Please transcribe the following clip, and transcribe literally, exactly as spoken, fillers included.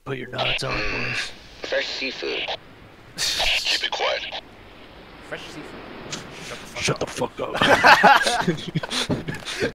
Put your nuts on, Mm. boys. Fresh seafood. Keep it quiet. Fresh seafood. Shut the fuck Shut up. the fuck up.